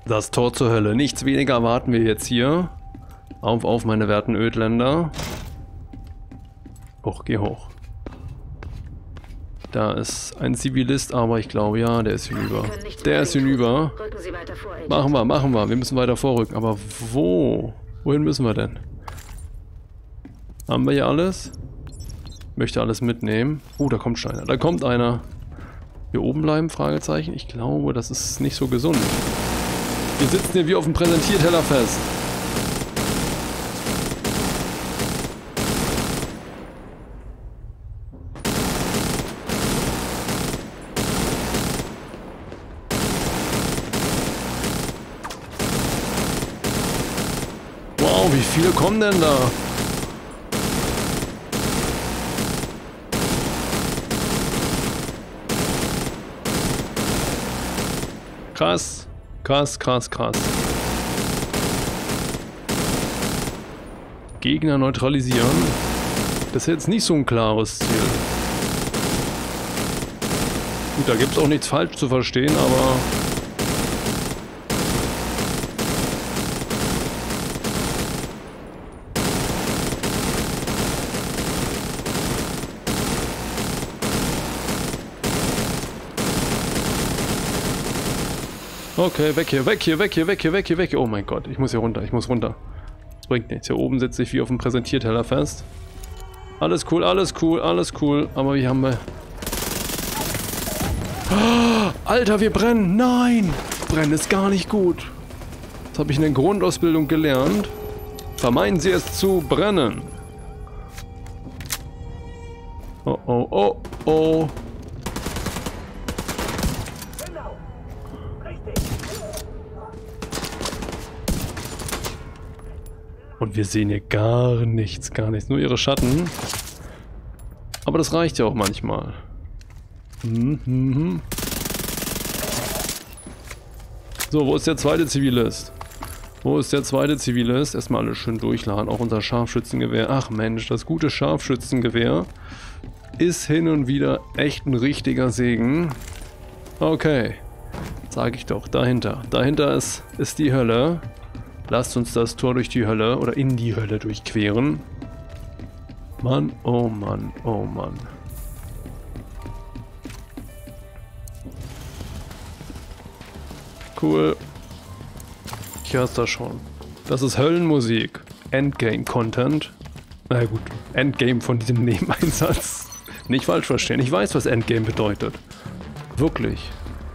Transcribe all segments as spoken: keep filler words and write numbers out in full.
Das Tor zur Hölle. Nichts weniger erwarten wir jetzt hier. Auf, auf, meine werten Ödländer. Hoch, geh hoch. Da ist ein Zivilist, aber ich glaube, ja, der ist hinüber. Der ist hinüber. Machen wir, machen wir. Wir müssen weiter vorrücken. Aber wo? Wohin müssen wir denn? Haben wir hier alles? Möchte alles mitnehmen. Oh, da kommt schon einer. Da kommt einer. Hier oben bleiben? Fragezeichen. Ich glaube, das ist nicht so gesund. Wir sitzen hier wie auf dem Präsentierteller fest. Wow, wie viele kommen denn da? Krass, krass, krass, krass. Gegner neutralisieren. Das ist jetzt nicht so ein klares Ziel. Gut, da gibt es auch nichts falsch zu verstehen, aber... Okay, weg hier, weg hier, weg hier, weg hier, weg hier, weg hier. Oh mein Gott, ich muss hier runter, ich muss runter. Das bringt nichts. Hier oben sitze ich wie auf dem Präsentierteller fest. Alles cool, alles cool, alles cool. Aber wie haben wir... Oh, Alter, wir brennen! Nein! Brennen ist gar nicht gut. Das habe ich in der Grundausbildung gelernt. Vermeiden Sie es zu brennen. Oh, oh, oh, oh. Und wir sehen hier gar nichts, gar nichts. Nur ihre Schatten. Aber das reicht ja auch manchmal. Hm, hm, hm. So, wo ist der zweite Zivilist? Wo ist der zweite Zivilist? Erstmal alles schön durchladen. Auch unser Scharfschützengewehr. Ach Mensch, das gute Scharfschützengewehr ist hin und wieder echt ein richtiger Segen. Okay. Sag ich doch. Dahinter. Dahinter ist, ist die Hölle. Lasst uns das Tor durch die Hölle oder in die Hölle durchqueren. Mann, oh Mann, oh Mann. Cool. Ich hör's da schon. Das ist Höllenmusik. Endgame-Content. Na gut, Endgame von diesem Nebeneinsatz. Nicht falsch verstehen. Ich weiß, was Endgame bedeutet. Wirklich.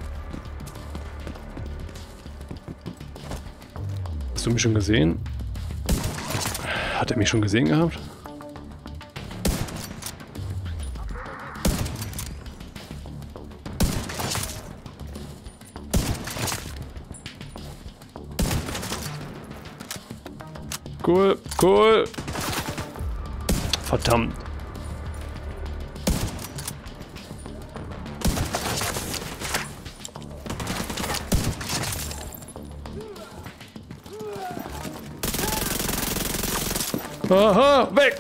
Hast du mich schon gesehen? Hat er mich schon gesehen gehabt? Cool, cool. Verdammt. Aha, weg!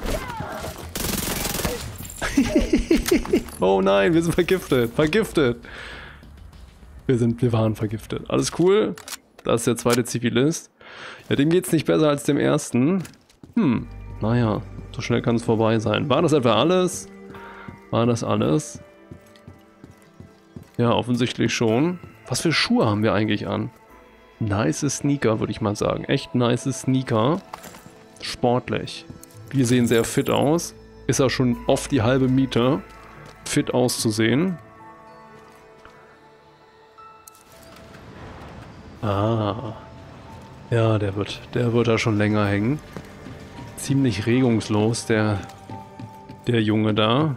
Oh nein, wir sind vergiftet. Vergiftet. Wir sind, wir waren vergiftet. Alles cool. Das ist der zweite Zivilist. Ja, dem geht's nicht besser als dem ersten. Hm, naja, so schnell kann es vorbei sein. War das etwa alles? War das alles? Ja, offensichtlich schon. Was für Schuhe haben wir eigentlich an? Nice Sneaker, würde ich mal sagen. Echt nice Sneaker. Sportlich. Wir sehen sehr fit aus. Ist ja schon oft die halbe Miete, fit auszusehen. Ah. Ja, der wird, der wird da schon länger hängen. Ziemlich regungslos, der, der Junge da.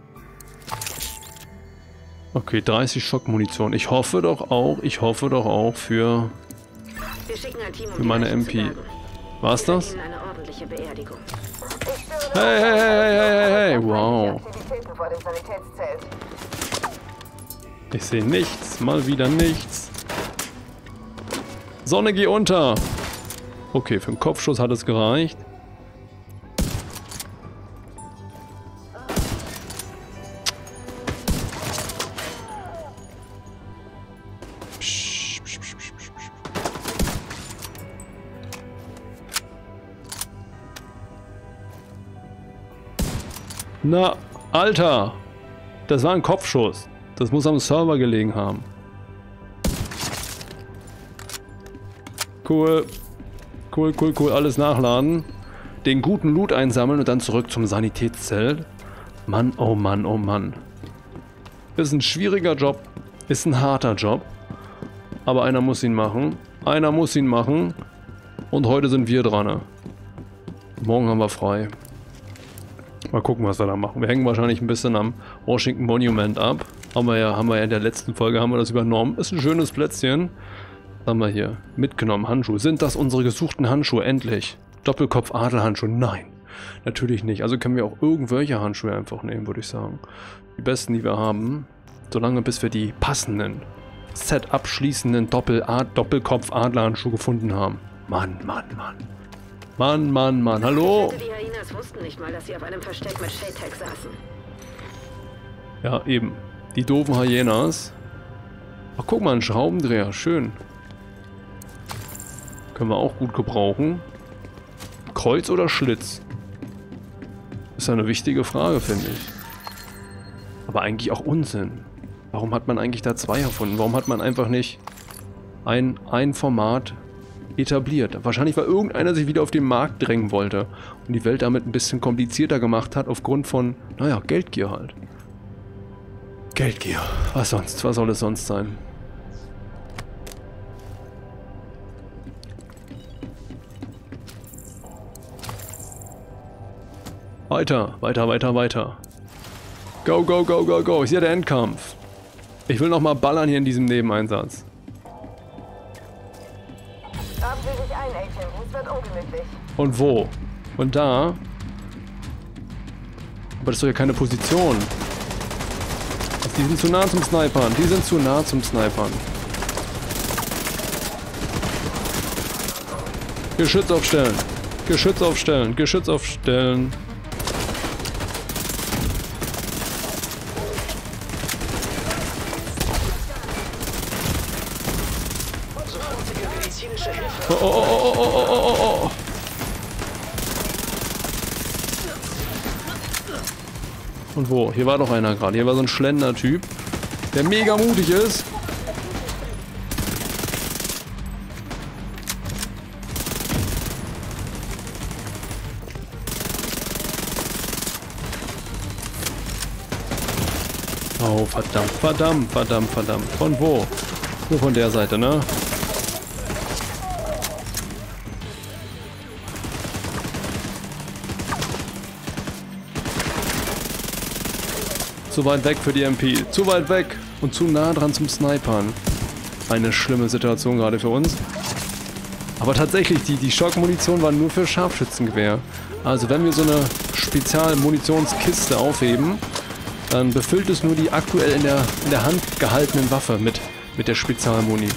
Okay, dreißig Schockmunition. Ich hoffe doch auch, ich hoffe doch auch für, für meine M P. War's das? Hey, hey, hey, hey, hey, hey, wow. Ich sehe nichts, mal wieder nichts. Sonne, geh unter! Okay, für einen Kopfschuss hat es gereicht. Na, Alter! Das war ein Kopfschuss. Das muss am Server gelegen haben. Cool. Cool, cool, cool. Alles nachladen. Den guten Loot einsammeln und dann zurück zum Sanitätszelt. Mann, oh Mann, oh Mann. Ist ein schwieriger Job. Ist ein harter Job. Aber einer muss ihn machen. Einer muss ihn machen. Und heute sind wir dran. Morgen haben wir frei. Mal gucken, was wir da machen. Wir hängen wahrscheinlich ein bisschen am Washington Monument ab. Haben wir ja, haben wir ja in der letzten Folge haben wir das übernommen. Ist ein schönes Plätzchen. Was haben wir hier? Mitgenommen. Handschuhe. Sind das unsere gesuchten Handschuhe? Endlich. Doppelkopf-Adler-Handschuhe? Nein. Natürlich nicht. Also können wir auch irgendwelche Handschuhe einfach nehmen, würde ich sagen. Die besten, die wir haben. Solange bis wir die passenden, Set abschließenden Doppelkopf-Adler-Handschuhe gefunden haben. Mann, Mann, Mann. Mann, Mann, Mann. Hallo? Die Hyenas wussten nicht mal, dass sie auf einem Versteck mit Shade-Tech saßen. Ja, eben. Die doofen Hyenas. Ach, guck mal, ein Schraubendreher. Schön. Können wir auch gut gebrauchen. Kreuz oder Schlitz? Ist ja eine wichtige Frage, finde ich. Aber eigentlich auch Unsinn. Warum hat man eigentlich da zwei erfunden? Warum hat man einfach nicht ein, ein Format etabliert? Wahrscheinlich, weil irgendeiner sich wieder auf den Markt drängen wollte und die Welt damit ein bisschen komplizierter gemacht hat, aufgrund von, naja, Geldgier halt. Geldgier. Was sonst? Was soll es sonst sein? Weiter, weiter, weiter, weiter. Go, go, go, go, go. Ist ja der Endkampf. Ich will nochmal ballern hier in diesem Nebeneinsatz. Haben Sie sich ein, Agent. Es wird ungemütlich. Und wo? Und da? Aber das ist doch ja keine Position. Die sind zu nah zum Snipern. Die sind zu nah zum Snipern. Geschütz aufstellen. Geschütz aufstellen. Geschütz aufstellen. Oh, oh, oh, oh, oh, oh, oh, oh. Und wo? Hier war doch einer gerade. Hier war so ein Schlender-Typ, der mega mutig ist. Oh, verdammt, verdammt, verdammt, verdammt. Von wo? Nur von der Seite, ne? Zu weit weg für die M P. Zu weit weg und zu nah dran zum Snipern. Eine schlimme Situation gerade für uns. Aber tatsächlich, die, die Schockmunition war nur für Scharfschützengewehr. Also wenn wir so eine Spezialmunitionskiste aufheben, dann befüllt es nur die aktuell in der, in der Hand gehaltenen Waffe mit, mit der Spezialmuni.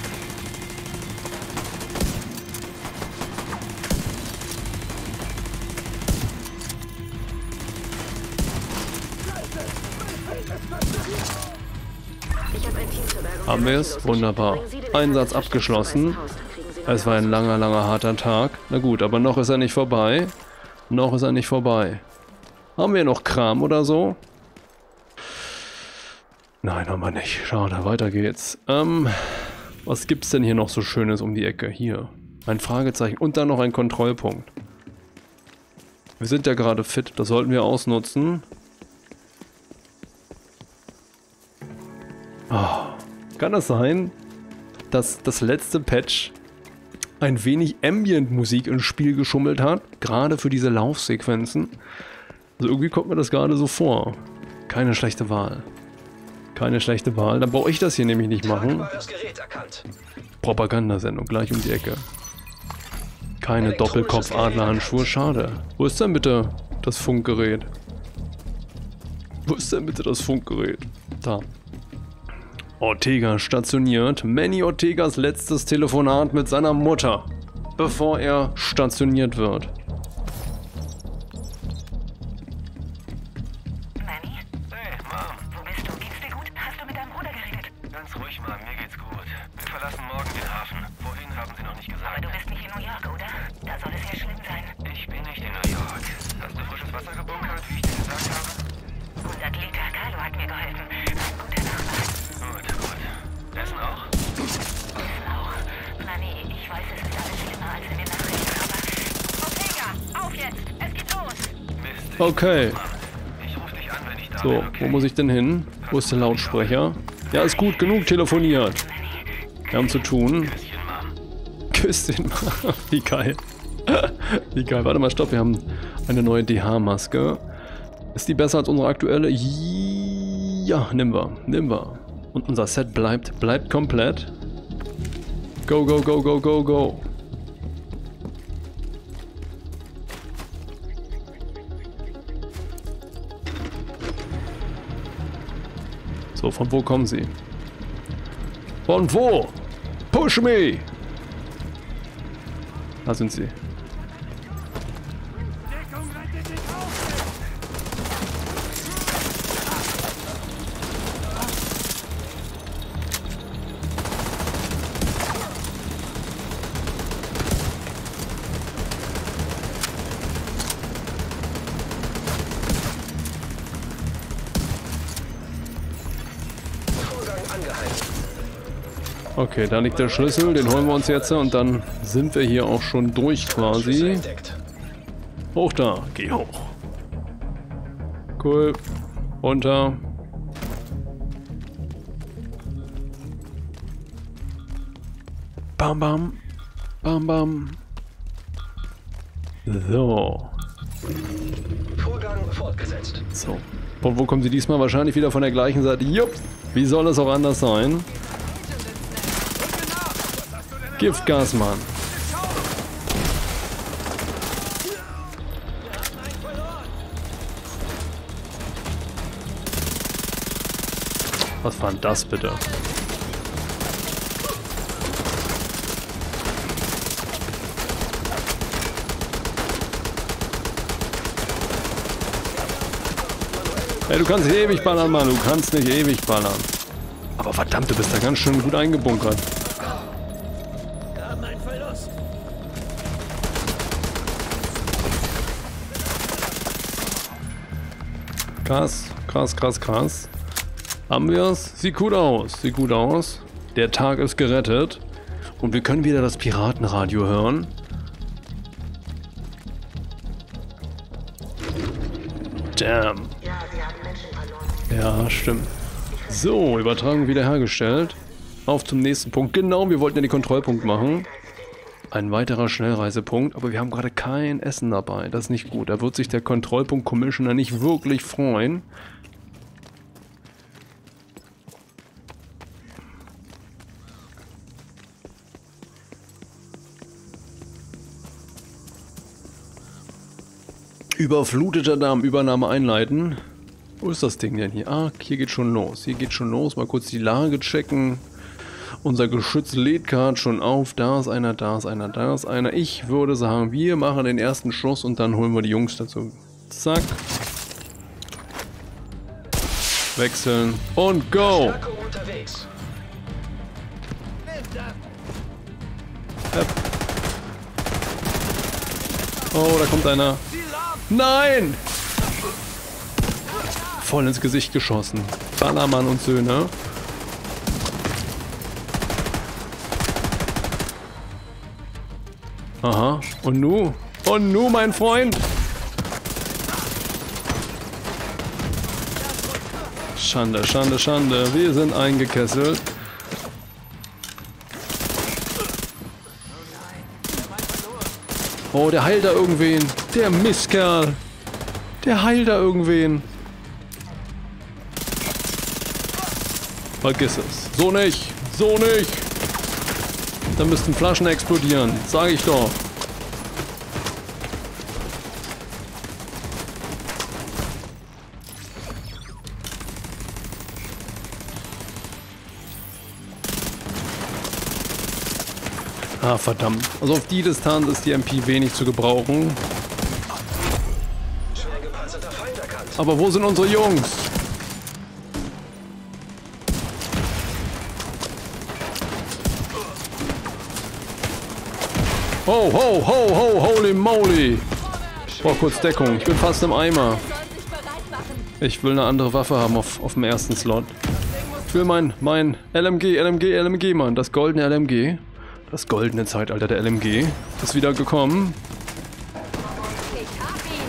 Haben wir es? Wunderbar. Einsatz abgeschlossen. Es war ein langer, langer, harter Tag. Na gut, aber noch ist er nicht vorbei. Noch ist er nicht vorbei. Haben wir noch Kram oder so? Nein, haben wir nicht. Schade, weiter geht's. Ähm, was gibt's denn hier noch so Schönes um die Ecke? Hier. Ein Fragezeichen und dann noch ein Kontrollpunkt. Wir sind ja gerade fit, das sollten wir ausnutzen. Oh. Kann es sein, dass das letzte Patch ein wenig Ambient-Musik ins Spiel geschummelt hat? Gerade für diese Laufsequenzen. Also irgendwie kommt mir das gerade so vor. Keine schlechte Wahl. Keine schlechte Wahl. Dann brauche ich das hier nämlich nicht machen. Propagandasendung, gleich um die Ecke. Keine Doppelkopf-Adler-Handschuhe, schade. Wo ist denn bitte das Funkgerät? Wo ist denn bitte das Funkgerät? Da. Ortega stationiert. Manny Ortegas letztes Telefonat mit seiner Mutter, bevor er stationiert wird. Manny? Hey, Mom. Wo bist du? Geht's dir gut? Hast du mit deinem Bruder geredet? Ganz ruhig, Mom. Mir geht's gut. Wir verlassen morgen den Hafen. Wohin haben Sie noch nicht gesagt? Aber du bist nicht in New York, oder? Da soll es ja schlimm sein. Ich bin nicht in New York. Hast du frisches Wasser gebunkert, wie ich dir gesagt habe? mir geholfen. Ein guter Nachbar. Gut, gut. Essen auch? Essen auch. Manni, ich weiß, es ist alles schlimmer, als wir mir nachdenken, aber... Ortega, auf jetzt! Es geht los! Mist. ich- Okay. Ich ruf dich an, wenn ich da So, bin, wo okay? muss ich denn hin? Wo ist der Lautsprecher? Ja, ist gut, genug telefoniert. Wir haben zu tun. Küsschen, Mom. Küsschen. Wie geil. Wie geil. Warte mal, stopp. Wir haben eine neue D H-Maske. Ist die besser als unsere aktuelle? Ja, nehmen wir. Nehmen wir. Und unser Set bleibt, bleibt komplett. Go, go, go, go, go, go. So, von wo kommen sie? Von wo? Push me! Da sind sie. Okay, da liegt der Schlüssel, den holen wir uns jetzt und dann sind wir hier auch schon durch quasi. Hoch da, geh hoch. Cool. Runter. Bam, bam. Bam, bam. So. Vorgang fortgesetzt. So. Von wo kommen sie diesmal? Wahrscheinlich wieder von der gleichen Seite. Jupp. Wie soll es auch anders sein? Giftgas, Mann. Was war denn das bitte? Ey, du kannst nicht ewig ballern, Mann. Du kannst nicht ewig ballern. Aber verdammt, du bist da ganz schön gut eingebunkert. Krass, krass, krass, krass. Haben wir es? Sieht gut aus, sieht gut aus. Der Tag ist gerettet. Und wir können wieder das Piratenradio hören. Damn. Ja, stimmt. So, Übertragung wiederhergestellt. Auf zum nächsten Punkt. Genau, wir wollten ja den Kontrollpunkt machen. Ein weiterer Schnellreisepunkt, aber wir haben gerade kein Essen dabei. Das ist nicht gut. Da wird sich der Kontrollpunkt-Commissioner nicht wirklich freuen. Überfluteter Damm, Übernahme einleiten. Wo ist das Ding denn hier? Ah, hier geht schon los. Hier geht schon los. Mal kurz die Lage checken. Unser Geschütz lädt gerade schon auf. Da ist einer, da ist einer, da ist einer. Ich würde sagen, wir machen den ersten Schuss und dann holen wir die Jungs dazu. Zack. Wechseln und go! Hep. Oh, da kommt einer. Nein! Voll ins Gesicht geschossen. Ballermann und Söhne. Aha. Und nu? Und nu, mein Freund? Schande, Schande, Schande. Wir sind eingekesselt. Oh, der heilt da irgendwen. Der Mistkerl. Der heilt da irgendwen. Vergiss es. So nicht. So nicht. Da müssten Flaschen explodieren. Sag ich doch. Ah, verdammt. Also auf die Distanz ist die M P wenig zu gebrauchen. Aber wo sind unsere Jungs? Ho, ho, ho, ho, holy moly. Ich brauch kurz Deckung. Ich bin fast im Eimer. Sollen sich bereit machen. Ich will eine andere Waffe haben auf, auf dem ersten Slot. Ich will mein, mein L M G, L M G, L M G, Mann. Das goldene L M G. Das goldene Zeitalter der L M G ist wieder gekommen. Ich hab ihn.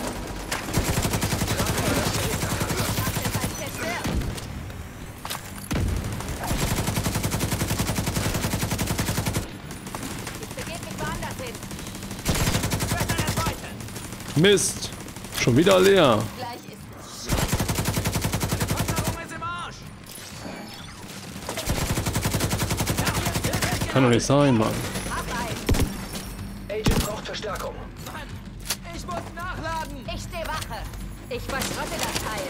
Ich begebe mich woanders hin. Mist. Schon wieder leer. Gleich ist es. Kann doch nicht sein, Mann. Agent braucht Verstärkung. Ich muss nachladen. Ich stehe Wache. Ich verschrotte das Teil.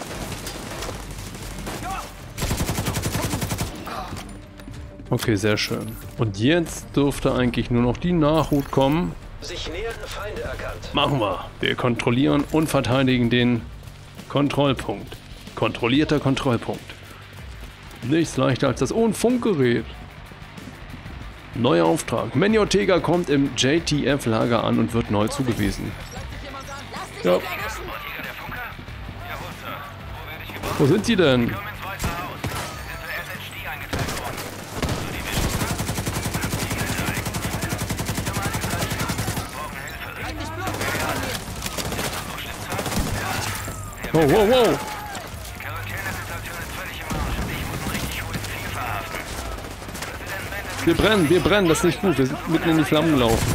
Okay, sehr schön. Und jetzt dürfte eigentlich nur noch die Nachhut kommen. Sich nähernde Feinde erkannt. Machen wir. Wir kontrollieren und verteidigen den Kontrollpunkt. Kontrollierter Kontrollpunkt. Nichts leichter als das... Oh, ein Funkgerät. Neuer Auftrag. Manny Ortega kommt im J T F-Lager an und wird neu zugewiesen. Lass dich Ja. nicht erwischen. Ortega, der Funker? Jawohl, Sir. Wo werde ich gebraucht? Wo sind sie denn? Komm ins Weiße Haus. Wir sind für S H D eingeteilt worden. So die Mission, Sir? Die ist eigentlich. Ich habe alle gesagt, wir brauchen Hilfe. Halt dich bloß weg von mir. So stimmt's, Sir? Ja. Wow, wow, wow. Die Quarantänesituation ist völlig im Arsch und ich muss ein richtig hohes Ziel verhaften. Präsident Bennett... Wir brennen, wir brennen. Das ist nicht gut. Wir sind mitten in die Flammen gelaufen.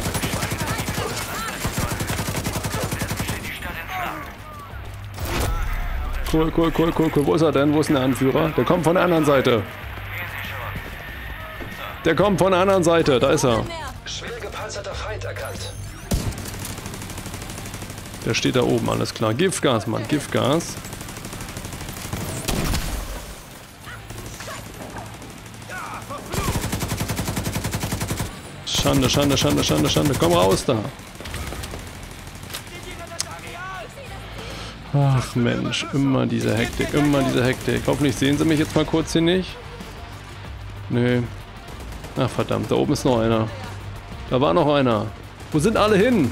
Cool, cool, cool, cool, cool. Wo ist er denn? Wo ist denn der Anführer? Der kommt von der anderen Seite. Der kommt von der anderen Seite. Da ist er. Schwer gepanzerter Feind erkannt. Der steht da oben, alles klar. Giftgas, Mann, Giftgas. Schande, Schande, Schande, Schande, Schande. Komm raus da. Ach Mensch, immer diese Hektik, immer diese Hektik. Hoffentlich sehen sie mich jetzt mal kurz hier nicht. Nö. Ach verdammt, da oben ist noch einer. Da war noch einer. Wo sind alle hin?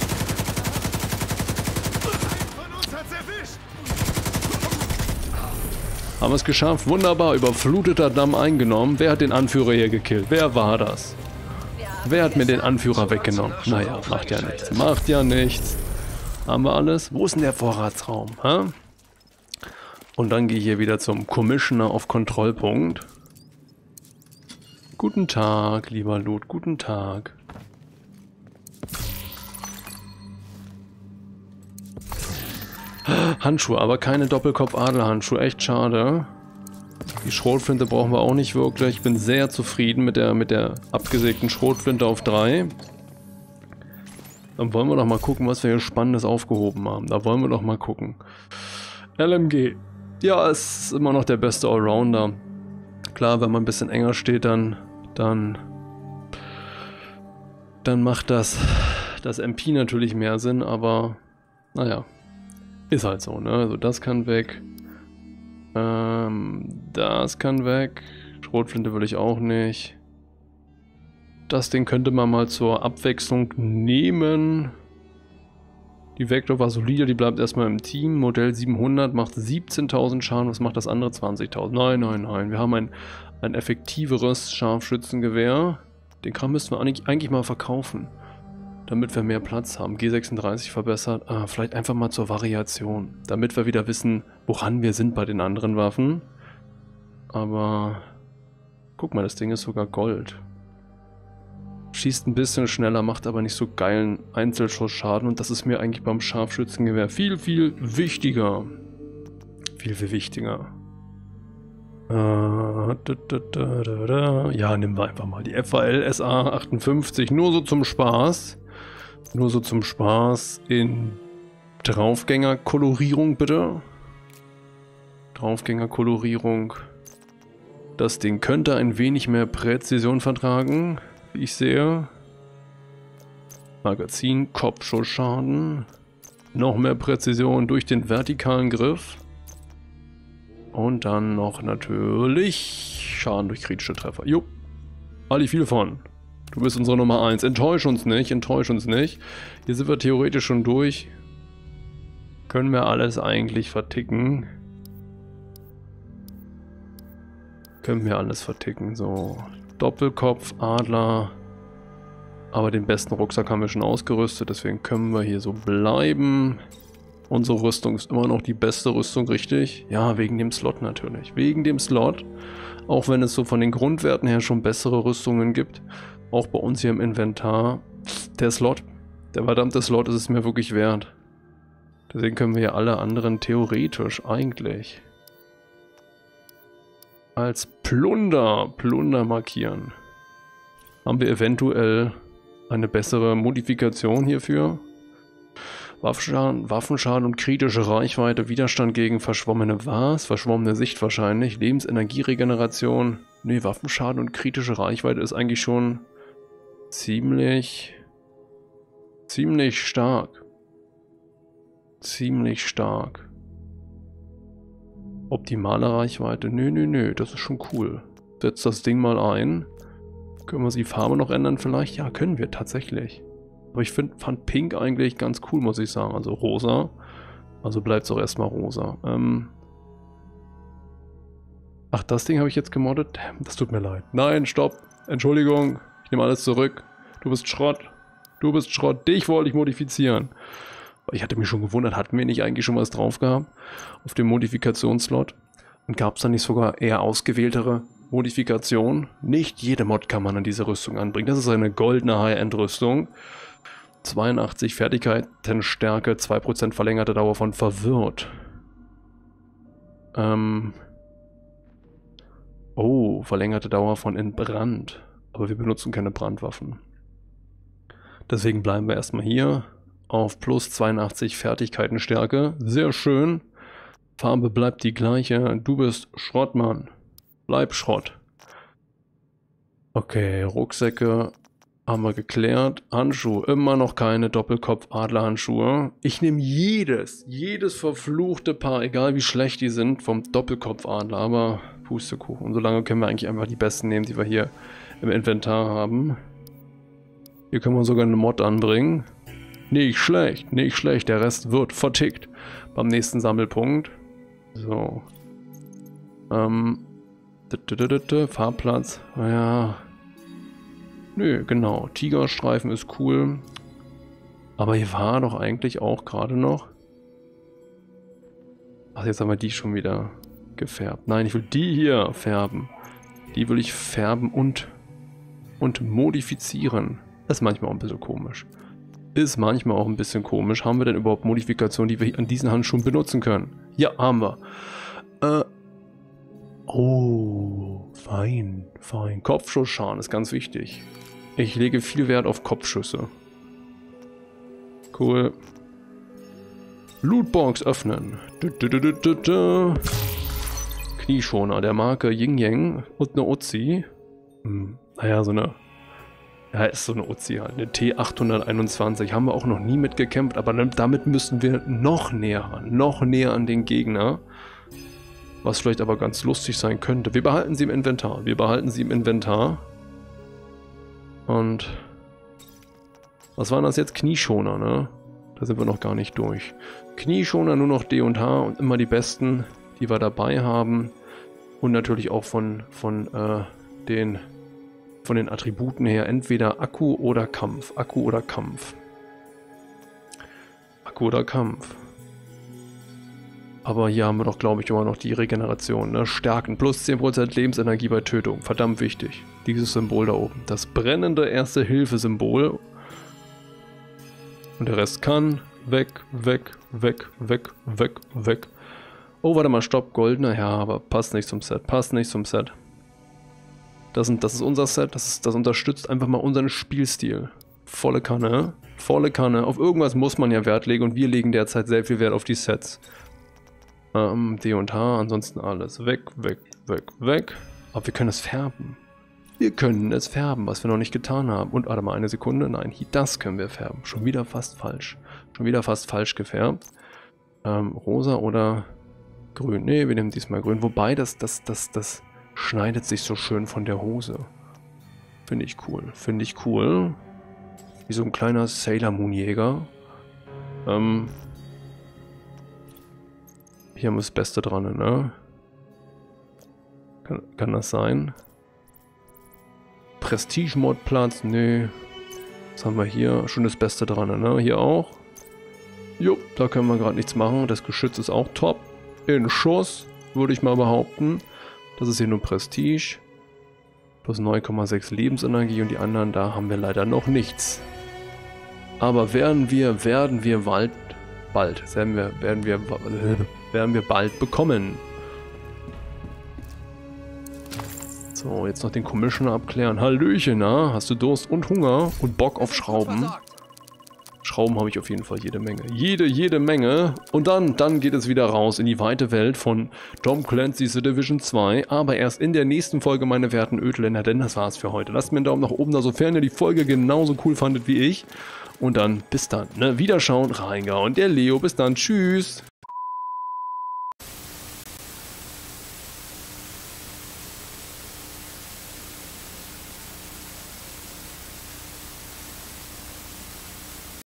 Haben wir es geschafft. Wunderbar. Überfluteter Damm eingenommen. Wer hat den Anführer hier gekillt? Wer war das? Wer hat mir den Anführer weggenommen? Naja, macht ja nichts. Macht ja nichts. Haben wir alles? Wo ist denn der Vorratsraum? Hä? Und dann gehe ich hier wieder zum Commissioner auf Kontrollpunkt. Guten Tag, lieber Loot. Guten Tag. Handschuhe, aber keine Doppelkopf-Adler-Handschuhe. Echt schade. Die Schrotflinte brauchen wir auch nicht wirklich. Ich bin sehr zufrieden mit der, mit der abgesägten Schrotflinte auf drei. Dann wollen wir doch mal gucken, was wir hier Spannendes aufgehoben haben. Da wollen wir doch mal gucken. L M G. Ja, es ist immer noch der beste Allrounder. Klar, wenn man ein bisschen enger steht, dann, dann, dann macht das, das M P natürlich mehr Sinn, aber naja, ist halt so, ne? Also das kann weg. Ähm, das kann weg. Schrotflinte will ich auch nicht. Das Ding könnte man mal zur Abwechslung nehmen. Die Vector war solide, die bleibt erstmal im Team. Modell siebenhundert macht siebzehntausend Schaden. Was macht das andere? zwanzigtausend. Nein, nein, nein. Wir haben ein, ein effektiveres Scharfschützengewehr. Den Kram müssten wir eigentlich, eigentlich mal verkaufen, damit wir mehr Platz haben. G sechsunddreißig verbessert. Ah, vielleicht einfach mal zur Variation. Damit wir wieder wissen, woran wir sind bei den anderen Waffen. Aber guck mal, das Ding ist sogar Gold. Schießt ein bisschen schneller, macht aber nicht so geilen Einzelschuss-Schaden. Und das ist mir eigentlich beim Scharfschützengewehr viel, viel wichtiger. Viel, viel wichtiger. Äh, da, da, da, da, da. Ja, nehmen wir einfach mal die F A L S A achtundfünfzig. Nur so zum Spaß. Nur so zum Spaß. In Draufgängerkolorierung bitte. Draufgängerkolorierung. Das Ding könnte ein wenig mehr Präzision vertragen, wie ich sehe. Magazin, Kopfschussschaden. Noch mehr Präzision durch den vertikalen Griff. Und dann noch natürlich Schaden durch kritische Treffer. Jo. Ali viel von. Du bist unsere Nummer eins. Enttäusch uns nicht, enttäusch uns nicht. Hier sind wir theoretisch schon durch. Können wir alles eigentlich verticken. Können wir alles verticken. So, Doppelkopf, Adler. Aber den besten Rucksack haben wir schon ausgerüstet, deswegen können wir hier so bleiben. Unsere Rüstung ist immer noch die beste Rüstung, richtig? Ja, wegen dem Slot natürlich. Wegen dem Slot. Auch wenn es so von den Grundwerten her schon bessere Rüstungen gibt. Auch bei uns hier im Inventar. Der Slot, der verdammte Slot ist es mir wirklich wert. Deswegen können wir ja alle anderen theoretisch eigentlich als Plunder, Plunder markieren. Haben wir eventuell eine bessere Modifikation hierfür? Waffenschaden, Waffenschaden und kritische Reichweite, Widerstand gegen verschwommene was? Verschwommene Sicht wahrscheinlich. Lebensenergieregeneration. Ne, Waffenschaden und kritische Reichweite ist eigentlich schon ziemlich, ziemlich stark. Ziemlich stark. Optimale Reichweite. Nö, nö, nö, das ist schon cool. Setzt das Ding mal ein. Können wir die Farbe noch ändern vielleicht? Ja, können wir tatsächlich. Aber ich find, fand Pink eigentlich ganz cool, muss ich sagen. Also rosa. Also bleibt es auch erstmal rosa. Ähm Ach, das Ding habe ich jetzt gemoddet? Das tut mir leid. Nein, stopp. Entschuldigung. Ich nehme alles zurück. Du bist Schrott. Du bist Schrott. Dich wollte ich modifizieren. Ich hatte mich schon gewundert, hatten wir nicht eigentlich schon was drauf gehabt? Auf dem Modifikationsslot? Und gab es da nicht sogar eher ausgewähltere Modifikationen? Nicht jede Mod kann man an diese Rüstung anbringen. Das ist eine goldene High-End-Rüstung. zweiundachtzig Fertigkeitenstärke, zwei Prozent verlängerte Dauer von verwirrt. Ähm. Oh, verlängerte Dauer von in Brand. Aber wir benutzen keine Brandwaffen. Deswegen bleiben wir erstmal hier. Auf plus zweiundachtzig Fertigkeitenstärke. Sehr schön. Farbe bleibt die gleiche. Du bist Schrottmann. Bleib Schrott. Okay, Rucksäcke haben wir geklärt. Handschuhe, immer noch keine Doppelkopf-Adlerhandschuhe. Ich nehme jedes, jedes verfluchte Paar, egal wie schlecht die sind, vom Doppelkopf-Adler. Aber Pustekuchen. Und solange können wir eigentlich einfach die besten nehmen, die wir hier im Inventar haben. Hier können wir sogar eine Mod anbringen. Nicht schlecht, nicht schlecht. Der Rest wird vertickt beim nächsten Sammelpunkt. So. Ähm. Farbplatz. Naja. Nö, genau. Tigerstreifen ist cool. Aber hier war doch eigentlich auch gerade noch. Ach, jetzt haben wir die schon wieder gefärbt. Nein, ich will die hier färben. Die will ich färben und, und modifizieren. Das ist manchmal auch ein bisschen komisch. Ist manchmal auch ein bisschen komisch. Haben wir denn überhaupt Modifikationen, die wir an diesen Handschuhen benutzen können? Ja, haben wir. Äh. Oh, fein, fein. Kopfschussschaden ist ganz wichtig. Ich lege viel Wert auf Kopfschüsse. Cool. Lootbox öffnen. Du, du, du, du, du. Knieschoner der Marke Ying Yang und eine Uzi. Hm, naja, so eine... Ja, ist so eine Uzi halt. Eine T achthunderteinundzwanzig. Haben wir auch noch nie mitgekämpft, aber damit müssen wir noch näher ran. Noch näher an den Gegner. Was vielleicht aber ganz lustig sein könnte. Wir behalten sie im Inventar. Wir behalten sie im Inventar. Und... Was waren das jetzt? Knieschoner, ne? Da sind wir noch gar nicht durch. Knieschoner, nur noch D und H und immer die besten, die wir dabei haben. Und natürlich auch von, von äh, den... von den Attributen her entweder Akku oder Kampf. Akku oder Kampf. Akku oder Kampf. Aber hier haben wir doch, glaube ich, immer noch die Regeneration. Ne? Stärken plus zehn Prozent Lebensenergie bei Tötung. Verdammt wichtig. Dieses Symbol da oben. Das brennende Erste-Hilfe-Symbol. Und der Rest kann. Weg, weg, weg, weg, weg, weg. Oh, warte mal, stopp. Goldener. Ja, aber passt nicht zum Set. Passt nicht zum Set. Das, sind, das ist unser Set, das, ist, das unterstützt einfach mal unseren Spielstil. Volle Kanne, volle Kanne. Auf irgendwas muss man ja Wert legen und wir legen derzeit sehr viel Wert auf die Sets. Ähm, D und H, ansonsten alles weg, weg, weg, weg. Aber wir können es färben. Wir können es färben, was wir noch nicht getan haben. Und warte mal, eine Sekunde, nein, das können wir färben. Schon wieder fast falsch. Schon wieder fast falsch gefärbt. Ähm, rosa oder grün? Ne, wir nehmen diesmal grün. Wobei das, das, das, das... schneidet sich so schön von der Hose. Finde ich cool. Finde ich cool. Wie so ein kleiner Sailor Moon Jäger. Ähm. Hier haben wir das Beste dran, ne? Kann, kann das sein? Prestige-Mod-Platz? Nee. Was haben wir hier? Schon das Beste dran, ne? Hier auch. Jo, da können wir gerade nichts machen. Das Geschütz ist auch top. In Schuss, würde ich mal behaupten. Das ist hier nur Prestige. Plus neun Komma sechs Lebensenergie und die anderen, da haben wir leider noch nichts. Aber werden wir, werden wir bald, bald, werden wir, werden wir, werden wir bald bekommen. So, jetzt noch den Commissioner abklären. Hallöchen, na? Hast du Durst und Hunger und Bock auf Schrauben? Schrauben habe ich auf jeden Fall jede Menge. Jede, jede Menge. Und dann, dann geht es wieder raus in die weite Welt von Tom Clancy's The Division zwei. Aber erst in der nächsten Folge, meine werten Ödländer, denn das war's für heute. Lasst mir einen Daumen nach oben da, sofern ihr die Folge genauso cool fandet wie ich. Und dann bis dann. Ne? Wiederschauen, Reingar und der Leo. Bis dann. Tschüss.